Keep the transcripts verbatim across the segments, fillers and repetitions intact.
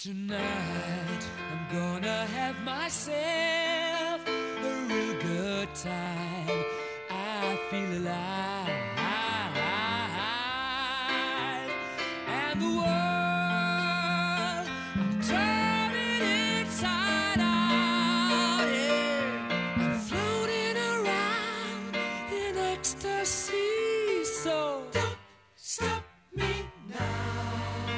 Tonight I'm gonna have myself a real good time. I feel alive, and the world I'm turning inside out. Yeah, I'm floating around in ecstasy. So don't stop me now.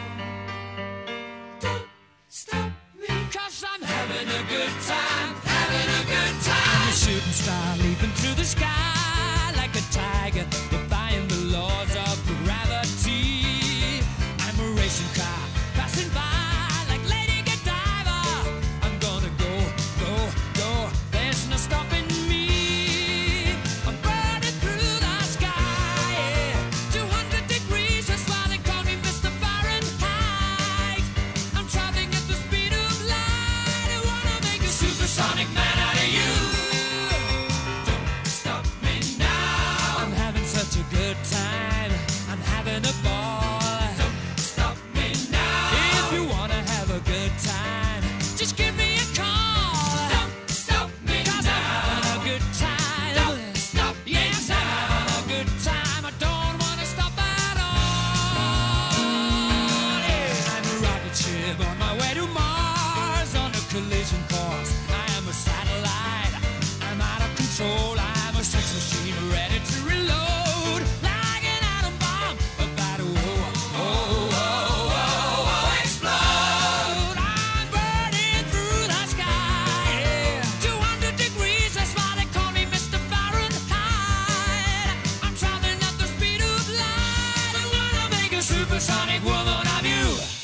Cause I'm having a good time, having a good time. I'm a shooting star leaping through the sky like a tiger, defying the laws of gravity. I'm a racing car passing by like Lady Godiva. I'm gonna go, go, go, there's no stopping me. I'm burning through the sky, yeah. two hundred degrees, that's why they call me Mister Fahrenheit. I'm traveling at the speed of light. I wanna make a supersonic man out of you. Don't stop me now. I'm having such a good time. I'm having a ball. Don't stop me now. If you wanna have a good time, just give me a call. Don't stop me now. 'Cause I'm having a good time. Don't stop me now. Yes, I'm having a good time. I don't wanna stop at all. Yeah. I'm a rocket ship on my way to Mars on a collision course. I am a satellite. I'm out of control. I'm a sex machine ready to reload like an atom bomb about to oh, oh, oh, oh, oh, explode. I'm burning through the sky, yeah. two hundred degrees, that's why they call me Mister Fahrenheit. I'm traveling at the speed of light. I wanna make a supersonic woman of you.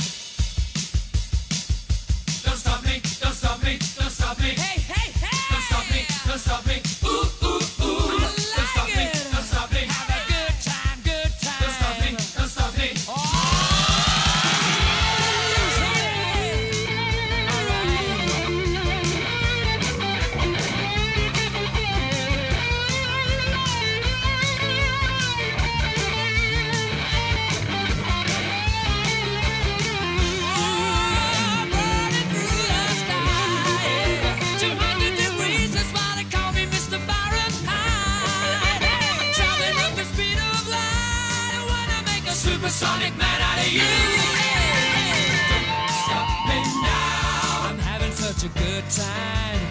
Don't stop me, don't stop me, don't stop me. Hey, hey, hey! Don't stop me, don't stop me. Ooh, ooh, ooh. Don't stop me, don't stop me. Have a good time, good time. Don't stop me, don't stop me. Oh! Burning through the sky, two hundred degrees, that's why they call me Mister Fahrenheit. Traveling at the speed of light, I wanna make a supersonic man out of you. Don't stop me now. I'm having such a good time.